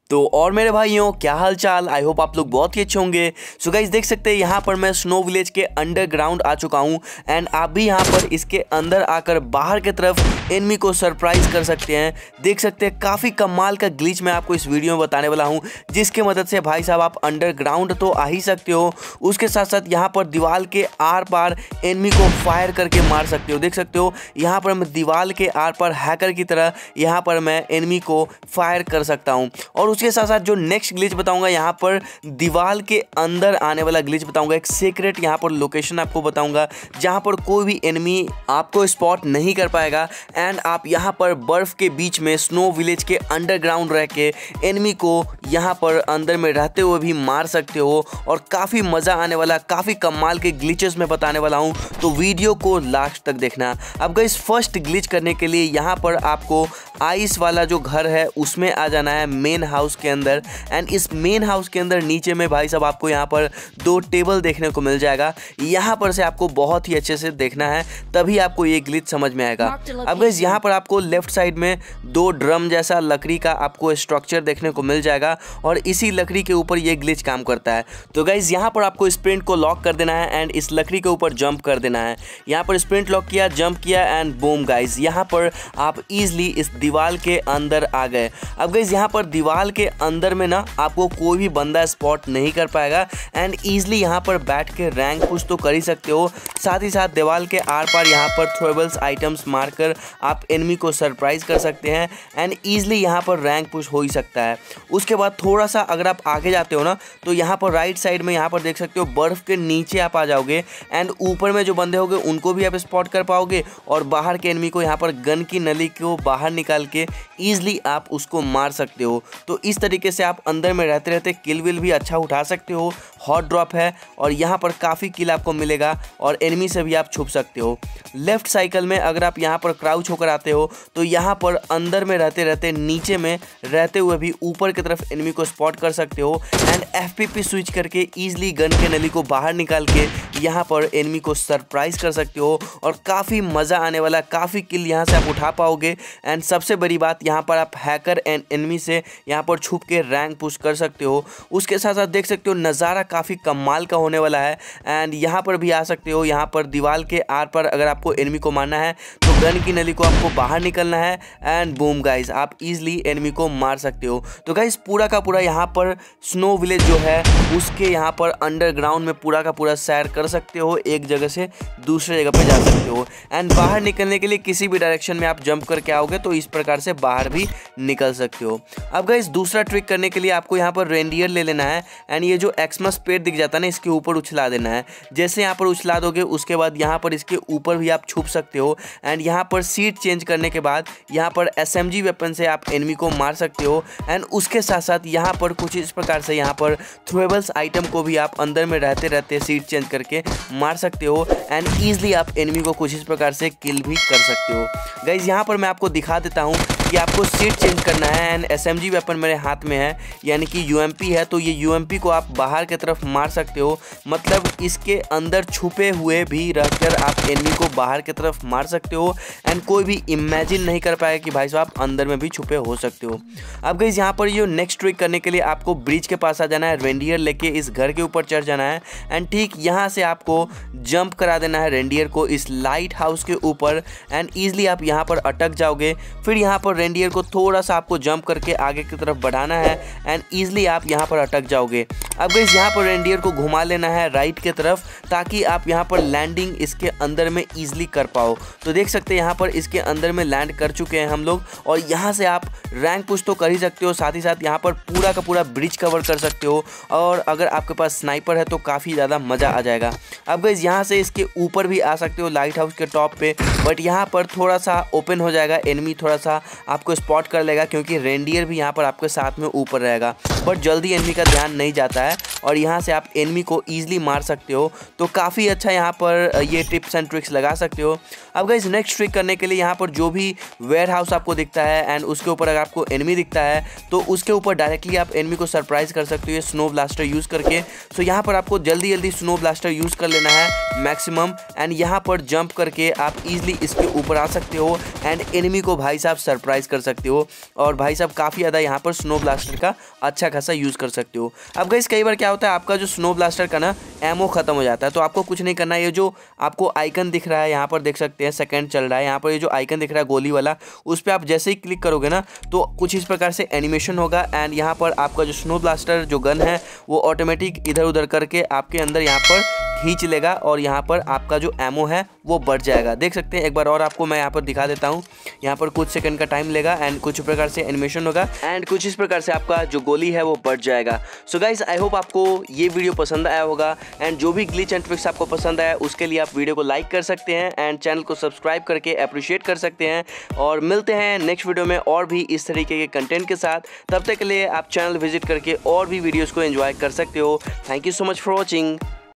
तो और मेरे भाइयों क्या हाल चाल। आई होप आप लोग बहुत ही अच्छे होंगे। सो गाइस देख सकते हैं यहाँ पर मैं स्नो विलेज के अंडरग्राउंड आ चुका हूँ एंड आप भी यहाँ पर इसके अंदर आकर बाहर की तरफ एनिमी को सरप्राइज कर सकते हैं। देख सकते हैं काफ़ी कमाल का ग्लिच मैं आपको इस वीडियो में बताने वाला हूँ, जिसके मदद से भाई साहब आप अंडरग्राउंड तो आ ही सकते हो, उसके साथ साथ यहाँ पर दीवार के आर पार एनिमी को फायर करके मार सकते हो। देख सकते हो यहाँ पर मैं दीवार के आर पार हैकर की तरह यहाँ पर मैं एनिमी को फायर कर सकता हूँ। और उसके साथ साथ जो नेक्स्ट ग्लिच बताऊंगा यहाँ पर दीवार के अंदर आने वाला ग्लिच बताऊंगा। एक सीक्रेट यहाँ पर लोकेशन आपको बताऊंगा जहाँ पर कोई भी एनिमी आपको स्पॉट नहीं कर पाएगा एंड आप यहाँ पर बर्फ के बीच में स्नो विलेज के अंडरग्राउंड रह के एनिमी को यहाँ पर अंदर में रहते हुए भी मार सकते हो। और काफ़ी मज़ा आने वाला, काफ़ी कमाल के ग्लिचेस मैं बताने वाला हूँ, तो वीडियो को लास्ट तक देखना। अब गाइस फर्स्ट ग्लिच करने के लिए यहाँ पर आपको आइस वाला जो घर है उसमें आ जाना है, मेन हाउस के अंदर। एंड इस मेन हाउस के अंदर नीचे में भाई साहब आपको यहाँ पर 2 टेबल देखने को मिल जाएगा। यहाँ पर से आपको बहुत ही अच्छे से देखना है, तभी आपको ये ग्लिच समझ में आएगा। अब गाइस यहाँ पर आपको लेफ्ट साइड में 2 ड्रम जैसा लकड़ी का आपको स्ट्रक्चर देखने को मिल जाएगा और इसी लकड़ी के ऊपर ये ग्लिच काम करता है। तो गाइस यहाँ पर आपको स्प्रिंट को लॉक कर देना है एंड इस लकड़ी के ऊपर जंप कर देना है। यहाँ पर स्प्रिंट लॉक किया, जंप किया एंड बूम गाइस यहाँ पर आप इजिली इस दीवार के अंदर आ गए। अब गाइस यहाँ पर दीवार के अंदर में ना आपको कोई भी बंदा स्पॉट नहीं कर पाएगा एंड ईजिली यहाँ पर बैठ के रैंक पुश तो कर ही सकते हो। साथ ही साथ दीवार के आर पार यहाँ पर थ्रोवेबल्स आइटम्स मारकर आप एनिमी को सरप्राइज कर सकते हैं एंड ईजिली यहाँ पर रैंक पुश हो ही सकता है। उसके बाद थोड़ा सा अगर आप आगे जाते हो ना तो यहाँ पर राइट साइड में यहाँ पर देख सकते हो बर्फ के नीचे आप आ जाओगे एंड ऊपर में जो बंदे होंगे उनको भी आप स्पॉट कर पाओगे और बाहर के एनिमी को यहाँ पर गन की नली को बाहर निकाल के ईजिली आप उसको मार सकते हो। तो इस तरीके से आप अंदर में रहते रहते किल विल भी अच्छा उठा सकते हो। हॉट ड्रॉप है और यहाँ पर काफ़ी किल आपको मिलेगा और एनिमी से भी आप छुप सकते हो। लेफ्ट साइकिल में अगर आप यहाँ पर क्राउच होकर आते हो तो यहाँ पर अंदर में रहते रहते नीचे में रहते हुए भी ऊपर की तरफ एनिमी को स्पॉट कर सकते हो एंड FPP स्विच करके ईजिली गन के नली को बाहर निकाल के यहाँ पर एनिमी को सरप्राइज कर सकते हो और काफ़ी मज़ा आने वाला, काफ़ी किल यहाँ से आप उठा पाओगे। एंड सबसे बड़ी बात यहाँ पर आप हैकर एंड एनिमी से यहाँ पर छुप के रैंक पुश कर सकते हो। उसके साथ साथ देख सकते हो नज़ारा काफ़ी कमाल का होने वाला है एंड यहाँ पर भी आ सकते हो। यहाँ पर दीवार के आर पर अगर आपको एनिमी को मारना है तो गन की नली को आपको बाहर निकलना है एंड बूम गाइस आप इजीली एनिमी को मार सकते हो। तो गाइस पूरा का पूरा यहाँ पर स्नो विलेज जो है उसके यहाँ पर अंडरग्राउंड में पूरा का पूरा सैर कर सकते हो, एक जगह से दूसरे जगह पे जा सकते हो एंड बाहर निकलने के लिए किसी भी डायरेक्शन में आप जंप करके आओगे तो इस प्रकार से बाहर भी निकल सकते हो। अब गाइस दूसरा ट्रिक करने के लिए आपको यहाँ पर रेंडियर ले लेना है एंड ये जो एक्समस पेड़ दिख जाता है ना इसके ऊपर उछला देना है। जैसे यहाँ पर उछला दोगे उसके बाद यहाँ पर इसके ऊपर भी आप छुप सकते हो एंड यहाँ पर सीट चेंज करने के बाद यहाँ पर SMG वेपन से आप एनिमी को मार सकते हो एंड उसके साथ साथ यहाँ पर कुछ इस प्रकार से यहाँ पर थ्रोवेबल्स आइटम को भी आप अंदर में रहते रहते सीट चेंज करके मार सकते हो एंड ईजिली आप एनिमी को कुछ इस प्रकार से किल भी कर सकते हो। गाइज यहाँ पर मैं आपको दिखा देता हूँ कि आपको सीट चेंज करना है एंड SMG वेपन मेरे हाथ में है यानी कि UMP है, तो ये UMP को आप बाहर की तरफ मार सकते हो। मतलब इसके अंदर छुपे हुए भी रहकर आप एनिमी को बाहर की तरफ मार सकते हो एंड कोई भी इमेजिन नहीं कर पाएगा कि भाई साहब आप अंदर में भी छुपे हो सकते हो। अब गाइस यहाँ पर ये नेक्स्ट ट्रिक करने के लिए आपको ब्रिज के पास आ जाना है, रेंडियर लेके इस घर के ऊपर चढ़ जाना है एंड ठीक यहाँ से आपको जंप करा देना है रेंडियर को इस लाइट हाउस के ऊपर एंड ईजिली आप यहाँ पर अटक जाओगे। फिर यहाँ पर रेंडियर को थोड़ा सा आपको जंप करके आगे की तरफ बढ़ाना है एंड ईजिली आप यहाँ पर अटक जाओगे। अब गाइस यहाँ पर रेंडियर को घुमा लेना है राइट की तरफ ताकि आप यहाँ पर लैंडिंग इसके अंदर में ईजिली कर पाओ। तो देख सकते हैं यहाँ पर इसके अंदर में लैंड कर चुके हैं हम लोग और यहाँ से आप रैंक पुश तो कर ही सकते हो, साथ ही साथ यहाँ पर पूरा का पूरा ब्रिज कवर कर सकते हो और अगर आपके पास स्नाइपर है तो काफ़ी ज़्यादा मज़ा आ जाएगा। अब गाइस यहाँ से इसके ऊपर भी आ सकते हो लाइट हाउस के टॉप पे, बट यहाँ पर थोड़ा सा ओपन हो जाएगा, एनिमी थोड़ा सा आपको स्पॉट कर लेगा क्योंकि रेंडियर भी यहाँ पर आपके साथ में ऊपर रहेगा, बट जल्दी एनिमी का ध्यान नहीं जाता है। और यहाँ से आप एनिमी को ईजिली मार सकते हो। तो काफ़ी अच्छा यहाँ पर ये टिप्स एंड ट्रिक्स लगा सकते हो। अब गाइस नेक्स्ट ट्रिक करने के लिए यहाँ पर जो भी वेयर हाउस आपको दिखता है एंड उसके ऊपर अगर आपको एनिमी दिखता है तो उसके ऊपर डायरेक्टली आप एनिमी को सरप्राइज कर सकते हो ये स्नो ब्लास्टर यूज़ करके। सो यहाँ पर आपको जल्दी जल्दी स्नो ब्लास्टर यूज़ कर लेना है मैक्सिमम, एंड यहाँ पर जंप करके आप इजीली इसके ऊपर आ सकते हो एंड एनिमी को भाई साहब सरप्राइज कर सकते हो। और भाई साहब काफ़ी ज़्यादा यहाँ पर स्नो ब्लास्टर का अच्छा खासा यूज़ कर सकते हो। अब गाइस कई बार क्या होता है आपका जो स्नो ब्लास्टर का ना एमओ ख़त्म हो जाता है, तो आपको कुछ नहीं करना है। ये जो आपको आइकन दिख रहा है यहाँ पर देख सकते हैं सेकंड चल रहा है, यहाँ पर ये जो आइकन दिख रहा है गोली वाला, उस पर आप जैसे ही क्लिक करोगे ना तो कुछ इस प्रकार से एनिमेशन होगा एंड यहाँ पर आपका जो स्नो ब्लास्टर जो गन है वो ऑटोमेटिक इधर उधर करके आपके अंदर यहाँ पर खींच लेगा और यहाँ पर आपका जो एमओ है वो बढ़ जाएगा। देख सकते हैं एक बार और आपको मैं यहाँ पर दिखा देता हूँ। यहाँ पर कुछ सेकंड का टाइम लेगा एंड कुछ प्रकार से एनिमेशन होगा एंड कुछ इस प्रकार से आपका जो गोली है वो बढ़ जाएगा। सो गाइस आई होप आपको ये वीडियो पसंद आया होगा एंड जो भी ग्लिच एंड ट्रिक्स आपको पसंद आया उसके लिए आप वीडियो को लाइक कर सकते हैं एंड चैनल को सब्सक्राइब करके अप्रिशिएट कर सकते हैं। और मिलते हैं नेक्स्ट वीडियो में और भी इस तरीके के कंटेंट के साथ। तब तक के लिए आप चैनल विजिट करके और भी वीडियोज़ को एंजॉय कर सकते हो। Thank you so much for watching.